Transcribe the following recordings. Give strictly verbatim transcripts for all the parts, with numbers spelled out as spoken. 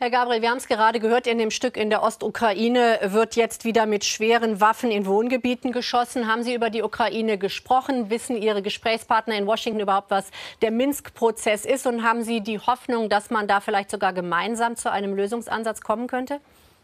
Herr Gabriel, wir haben es gerade gehört, in dem Stück in der Ostukraine wird jetzt wieder mit schweren Waffen in Wohngebieten geschossen. Haben Sie über die Ukraine gesprochen? Wissen Ihre Gesprächspartner in Washington überhaupt, was der Minsk-Prozess ist? Und haben Sie die Hoffnung, dass man da vielleicht sogar gemeinsam zu einem Lösungsansatz kommen könnte?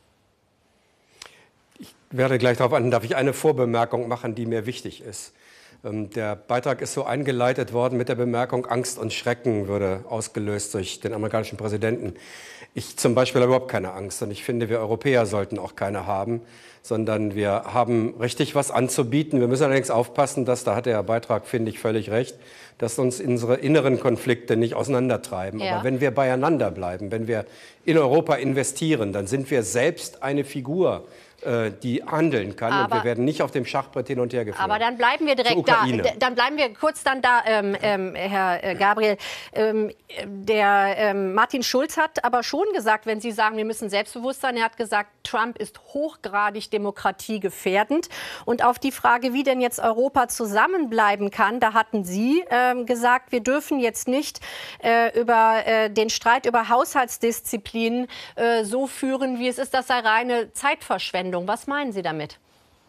Ich werde gleich darauf an, darf ich eine Vorbemerkung machen, die mir wichtig ist. Der Beitrag ist so eingeleitet worden mit der Bemerkung, Angst und Schrecken würde ausgelöst durch den amerikanischen Präsidenten. Ich zum Beispiel habe überhaupt keine Angst und ich finde, wir Europäer sollten auch keine haben, sondern wir haben richtig was anzubieten. Wir müssen allerdings aufpassen, dass, da hat der Beitrag, finde ich, völlig recht, dass uns unsere inneren Konflikte nicht auseinandertreiben. Ja. Aber wenn wir beieinander bleiben, wenn wir in Europa investieren, dann sind wir selbst eine Figur, die handeln kann. Aber, und wir werden nicht auf dem Schachbrett hin und her geführt. Aber dann bleiben wir direkt da. Dann bleiben wir kurz dann da, ähm, ähm, Herr Gabriel. Ähm, der ähm, Martin Schulz hat aber schon gesagt, wenn Sie sagen, wir müssen selbstbewusst sein, er hat gesagt, Trump ist hochgradig demokratiegefährdend. Und auf die Frage, wie denn jetzt Europa zusammenbleiben kann, da hatten Sie ähm, gesagt, wir dürfen jetzt nicht äh, über äh, den Streit über Haushaltsdisziplin äh, so führen, wie es ist, das sei reine Zeitverschwendung. Was meinen Sie damit?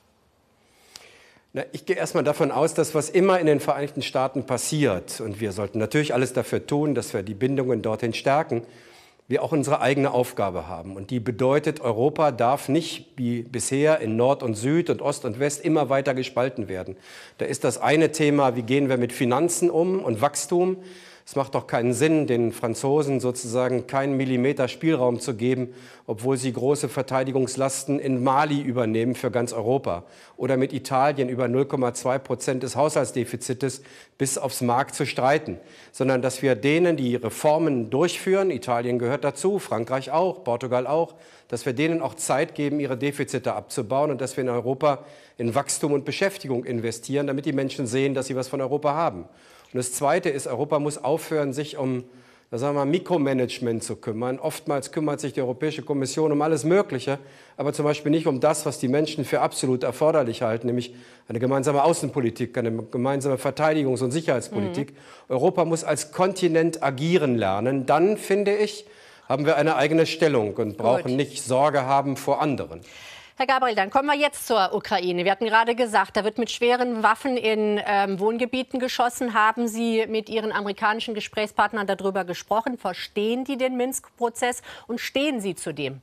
Na, ich gehe erst mal davon aus, dass was immer in den Vereinigten Staaten passiert, und wir sollten natürlich alles dafür tun, dass wir die Bindungen dorthin stärken, wir auch unsere eigene Aufgabe haben. Und die bedeutet, Europa darf nicht wie bisher in Nord und Süd und Ost und West immer weiter gespalten werden. Da ist das eine Thema, wie gehen wir mit Finanzen um und Wachstum. Es macht doch keinen Sinn, den Franzosen sozusagen keinen Millimeter Spielraum zu geben, obwohl sie große Verteidigungslasten in Mali übernehmen für ganz Europa. Oder mit Italien über null Komma zwei Prozent des Haushaltsdefizites bis aufs Mark zu streiten. Sondern dass wir denen, die Reformen durchführen, Italien gehört dazu, Frankreich auch, Portugal auch, dass wir denen auch Zeit geben, ihre Defizite abzubauen und dass wir in Europa in Wachstum und Beschäftigung investieren, damit die Menschen sehen, dass sie was von Europa haben. Und das Zweite ist, Europa muss aufhören, sich um, sagen wir mal, Mikromanagement zu kümmern. Oftmals kümmert sich die Europäische Kommission um alles Mögliche, aber zum Beispiel nicht um das, was die Menschen für absolut erforderlich halten, nämlich eine gemeinsame Außenpolitik, eine gemeinsame Verteidigungs- und Sicherheitspolitik. Mhm. Europa muss als Kontinent agieren lernen. Dann, finde ich, haben wir eine eigene Stellung und brauchen Gut. nicht Sorge haben vor anderen. Herr Gabriel, dann kommen wir jetzt zur Ukraine. Wir hatten gerade gesagt, da wird mit schweren Waffen in ähm, Wohngebieten geschossen. Haben Sie mit Ihren amerikanischen Gesprächspartnern darüber gesprochen? Verstehen die den Minsk-Prozess und stehen Sie zu dem?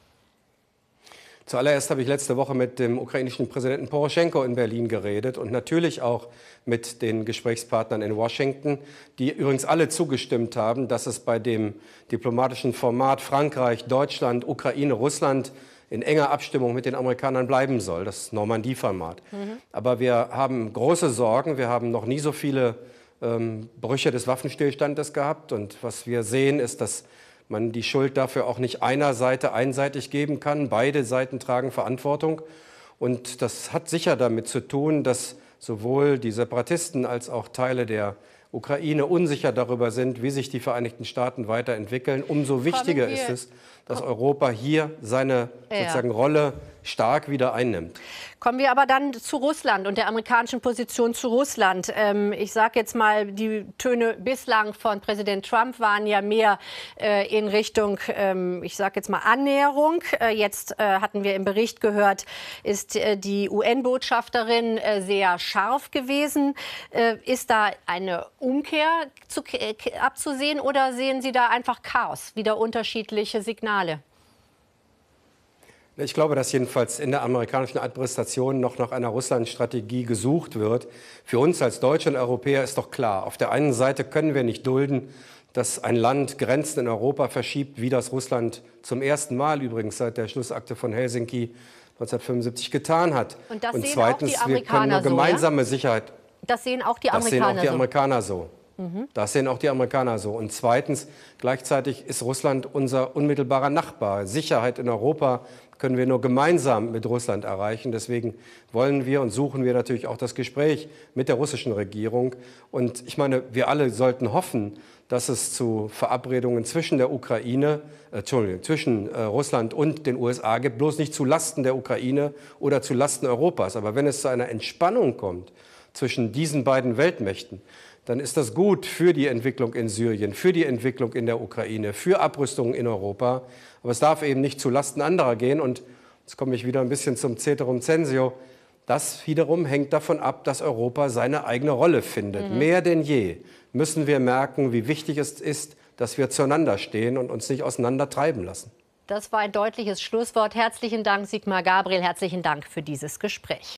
Zuallererst habe ich letzte Woche mit dem ukrainischen Präsidenten Poroschenko in Berlin geredet und natürlich auch mit den Gesprächspartnern in Washington, die übrigens alle zugestimmt haben, dass es bei dem diplomatischen Format Frankreich, Deutschland, Ukraine, Russland in enger Abstimmung mit den Amerikanern bleiben soll, das Normandie-Format. Mhm. Aber wir haben große Sorgen, wir haben noch nie so viele ähm, Brüche des Waffenstillstandes gehabt. Und was wir sehen, ist, dass man die Schuld dafür auch nicht einer Seite einseitig geben kann. Beide Seiten tragen Verantwortung. Und das hat sicher damit zu tun, dass sowohl die Separatisten als auch Teile der Ukraine unsicher darüber sind, wie sich die Vereinigten Staaten weiterentwickeln. Umso wichtiger ist es, dass Europa hier seine sozusagen ja. Rolle stark wieder einnimmt. Kommen wir aber dann zu Russland und der amerikanischen Position zu Russland. Ähm, ich sage jetzt mal, die Töne bislang von Präsident Trump waren ja mehr äh, in Richtung, ähm, ich sage jetzt mal, Annäherung. Äh, jetzt äh, hatten wir im Bericht gehört, ist äh, die U N-Botschafterin äh, sehr scharf gewesen. Äh, ist da eine Umkehr zu, äh, abzusehen oder sehen Sie da einfach Chaos, wieder unterschiedliche Signale? Ich glaube, dass jedenfalls in der amerikanischen Administration noch nach einer Russland-Strategie gesucht wird. Für uns als Deutsche und Europäer ist doch klar, auf der einen Seite können wir nicht dulden, dass ein Land Grenzen in Europa verschiebt, wie das Russland zum ersten Mal übrigens seit der Schlussakte von Helsinki neunzehnhundertfünfundsiebzig getan hat. Und, das und sehen zweitens, auch die wir können nur gemeinsame so, ja? Sicherheit. Das sehen auch die das Amerikaner sehen auch die so. Amerikaner so. Mhm. Das sehen auch die Amerikaner so. Und zweitens, gleichzeitig ist Russland unser unmittelbarer Nachbar. Sicherheit in Europa können wir nur gemeinsam mit Russland erreichen. Deswegen wollen wir und suchen wir natürlich auch das Gespräch mit der russischen Regierung. Und ich meine, wir alle sollten hoffen, dass es zu Verabredungen zwischen der Ukraine, äh, Entschuldigung, zwischen äh, Russland und den U S A gibt, bloß nicht zu Lasten der Ukraine oder zu Lasten Europas. Aber wenn es zu einer Entspannung kommt zwischen diesen beiden Weltmächten, dann ist das gut für die Entwicklung in Syrien, für die Entwicklung in der Ukraine, für Abrüstung in Europa. Aber es darf eben nicht zulasten anderer gehen. Und jetzt komme ich wieder ein bisschen zum Ceterum censeo. Das wiederum hängt davon ab, dass Europa seine eigene Rolle findet. Mhm. Mehr denn je müssen wir merken, wie wichtig es ist, dass wir zueinander stehen und uns nicht auseinandertreiben lassen. Das war ein deutliches Schlusswort. Herzlichen Dank, Sigmar Gabriel. Herzlichen Dank für dieses Gespräch.